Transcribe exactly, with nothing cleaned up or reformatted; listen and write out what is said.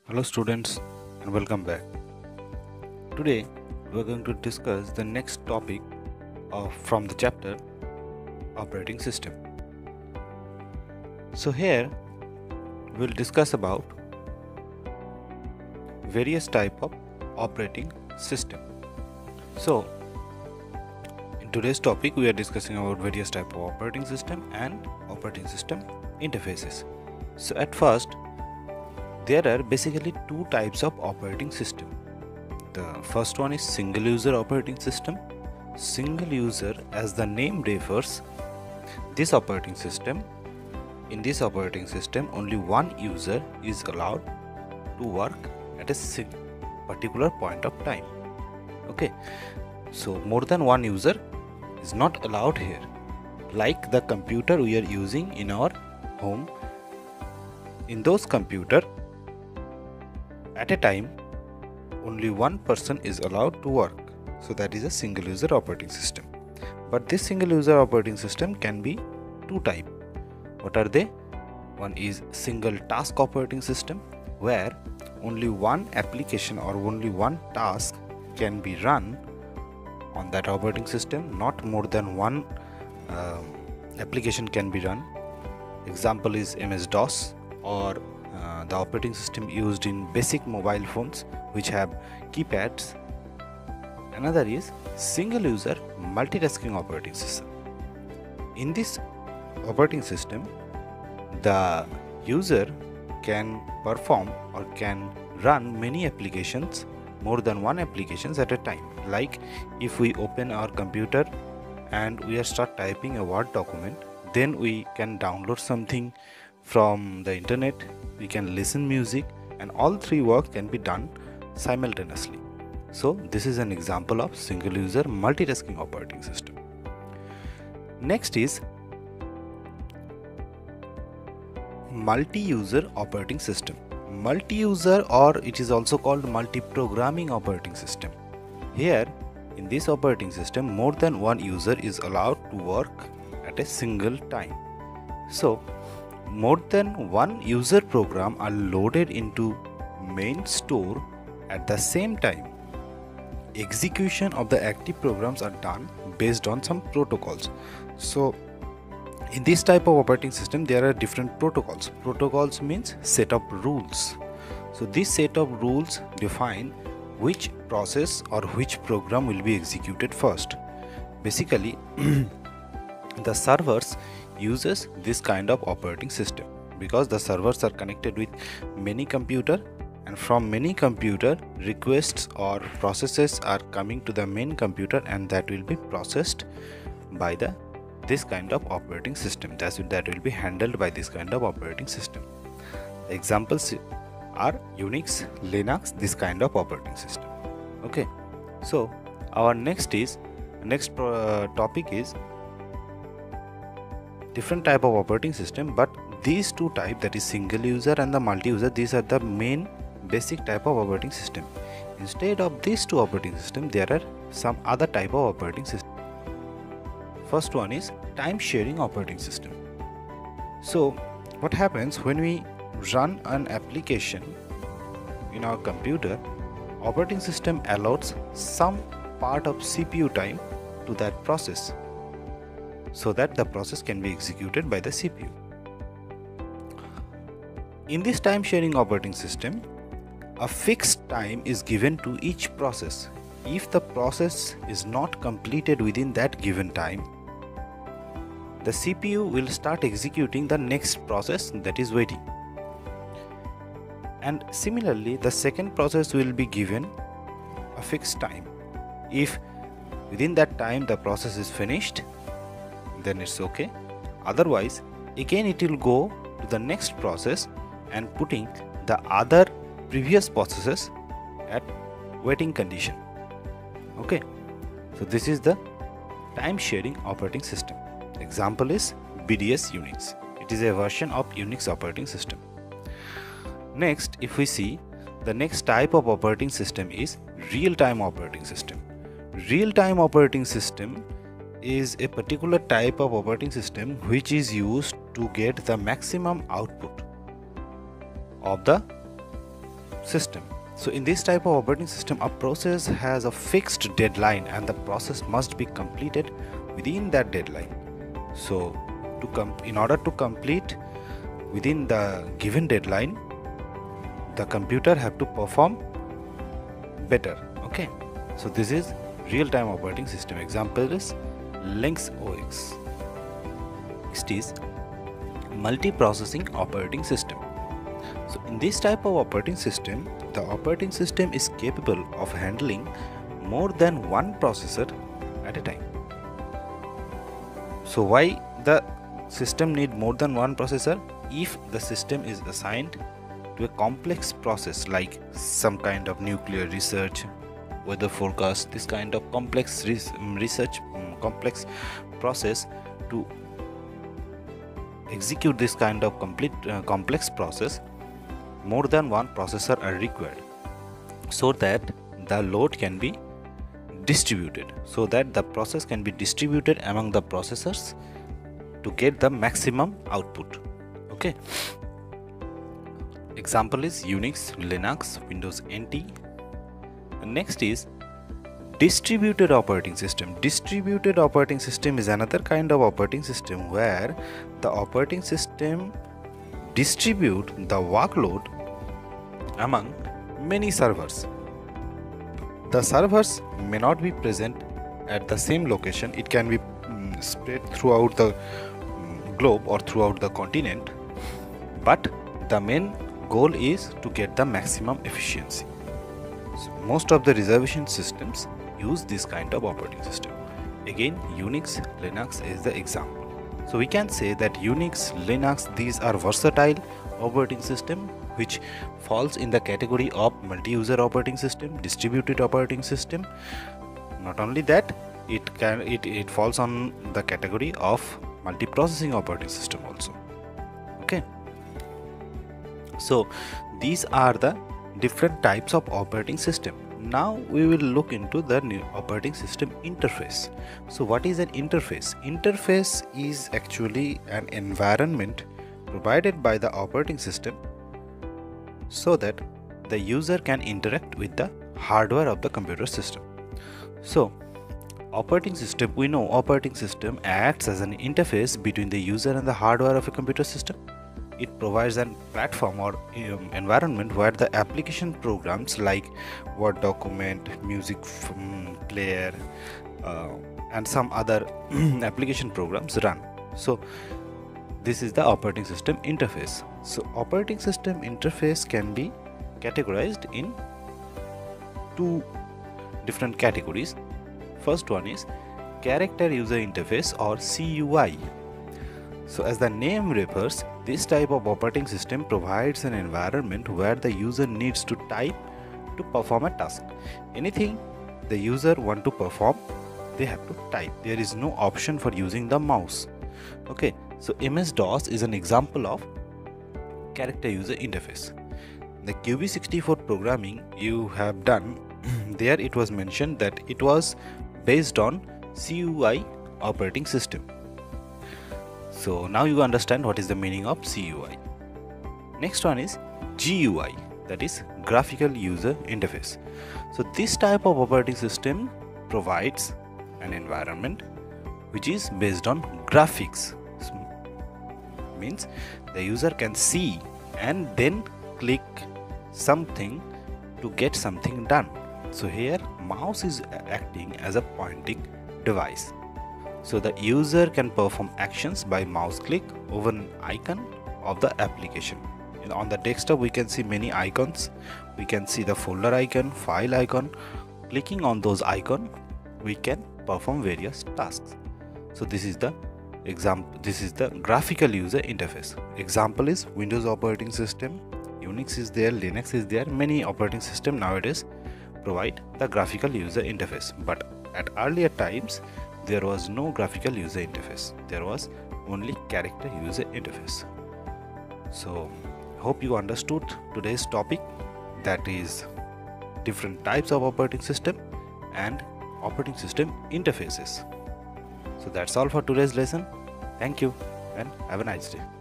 Hello students and welcome back. Today we are going to discuss the next topic of from the chapter operating system. So here we'll discuss about various type of operating system. So in today's topic we are discussing about various type of operating system and operating system interfaces. So at first there are basically two types of operating system. The first one is single user operating system. Single user, as the name refers, this operating system, in this operating system only one user is allowed to work at a particular point of time. Okay, so more than one user is not allowed here, like the computer we are using in our home. In those computer, at a time only one person is allowed to work, so that is a single user operating system. But this single user operating system can be two type. What are they? One is single task operating system, where only one application or only one task can be run on that operating system, not more than one uh, application can be run. Example is M S DOS or Uh, the operating system used in basic mobile phones which have keypads. Another is single user multitasking operating system. In this operating system, the user can perform or can run many applications, more than one applications at a time. Like if we open our computer and we are start typing a Word document, then we can download something from the internet, we can listen music, and all three work can be done simultaneously. So this is an example of single user multitasking operating system. Next is multi-user operating system. Multi-user, or it is also called multi-programming operating system. Here in this operating system, more than one user is allowed to work at a single time. So more than one user program are loaded into main store at the same time. Execution of the active programs are done based on some protocols. So in this type of operating system there are different protocols. Protocols means set of rules. So this set of rules define which process or which program will be executed first. Basically the servers uses this kind of operating system because the servers are connected with many computer, and from many computer requests or processes are coming to the main computer, and that will be processed by the this kind of operating system. That's that will be handled by this kind of operating system. Examples are Unix, Linux, this kind of operating system. Okay, so our next is next uh, topic is different type of operating system, but these two type, that is single user and the multi-user, these are the main basic type of operating system. Instead of these two operating system, there are some other type of operating system. First one is time sharing operating system. So what happens when we run an application in our computer, operating system allows some part of C P U time to that process, so that the process can be executed by the C P U. In this time sharing operating system, a fixed time is given to each process. If the process is not completed within that given time, the C P U will start executing the next process that is waiting. And similarly, the second process will be given a fixed time. If within that time the process is finished, then it's okay. Otherwise, again it will go to the next process and putting the other previous processes at waiting condition. Okay, so this is the time sharing operating system. Example is B D S Unix. It is a version of Unix operating system. Next, if we see, the next type of operating system is real-time operating system. Real-time operating system is a particular type of operating system which is used to get the maximum output of the system. So in this type of operating system, a process has a fixed deadline and the process must be completed within that deadline. So to com in order to complete within the given deadline, the computer have to perform better. Okay, so this is real-time operating system. Example is Lynx O S. Next is multi-processing operating system. So in this type of operating system, the operating system is capable of handling more than one processor at a time. So why the system need more than one processor? If the system is assigned to a complex process like some kind of nuclear research, weather forecast, this kind of complex research, complex process, to execute this kind of complete uh, complex process, more than one processor are required, so that the load can be distributed, so that the process can be distributed among the processors to get the maximum output. Okay, example is Unix, Linux, Windows N T. Next is distributed operating system. Distributed operating system is another kind of operating system where the operating system distribute the workload among many servers. The servers may not be present at the same location. It can be um, spread throughout the um, globe or throughout the continent, but the main goal is to get the maximum efficiency. So most of the reservation systems use this kind of operating system. Again, Unix, Linux is the example. So we can say that Unix, Linux, these are versatile operating system which falls in the category of multi-user operating system, distributed operating system. Not only that, it can it, it falls on the category of multi-processing operating system also. Okay, so these are the different types of operating system. Now we will look into the new operating system interface. So what is an interface? Interface is actually an environment provided by the operating system so that the user can interact with the hardware of the computer system. So operating system, we know operating system acts as an interface between the user and the hardware of a computer system. It provides a platform or um, environment where the application programs like Word document, music um, player uh, and some other application programs run. So this is the operating system interface. So operating system interface can be categorized in two different categories. First one is character user interface or C U I. So as the name refers, this type of operating system provides an environment where the user needs to type to perform a task. Anything the user want to perform, they have to type. There is no option for using the mouse. Okay, so M S DOS is an example of character user interface. The Q B sixty-four programming you have done, there it was mentioned that it was based on C U I operating system. So now you understand what is the meaning of C U I. Next one is G U I, that is graphical user interface. So this type of operating system provides an environment which is based on graphics. So, means the user can see and then click something to get something done. So here mouse is acting as a pointing device. So the user can perform actions by mouse click over an icon of the application. And on the desktop we can see many icons. We can see the folder icon, file icon. Clicking on those icons, we can perform various tasks. So this is the example. This is the graphical user interface. Example is Windows operating system, Unix is there, Linux is there. Many operating system nowadays provide the graphical user interface. But at earlier times, there was no graphical user interface. There was only character user interface. So hope you understood today's topic, that is different types of operating system and operating system interfaces. So that's all for today's lesson. Thank you and have a nice day.